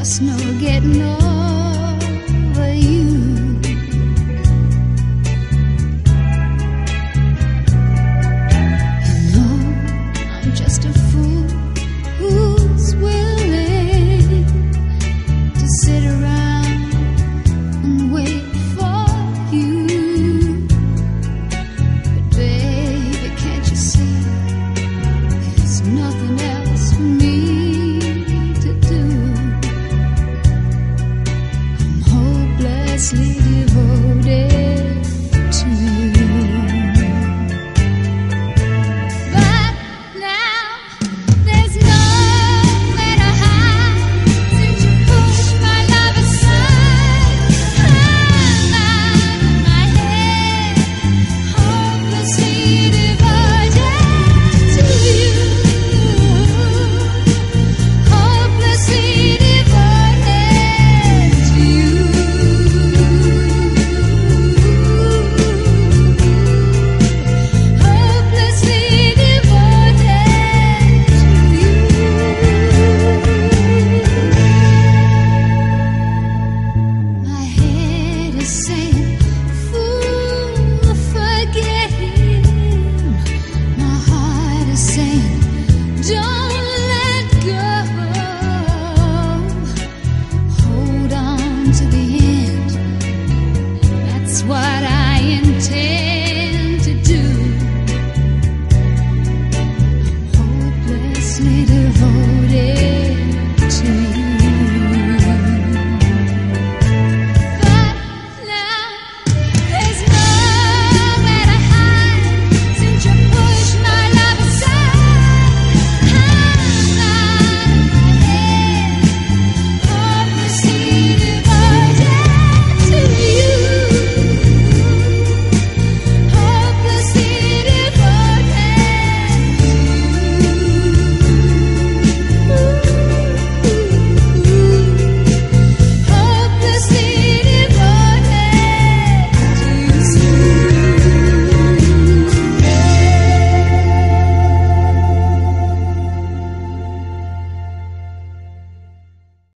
just no getting over you. You know I'm just a fool who's willing to sit around and wait for you. But baby, can't you see there's nothing else for me to do? I'm hopelessly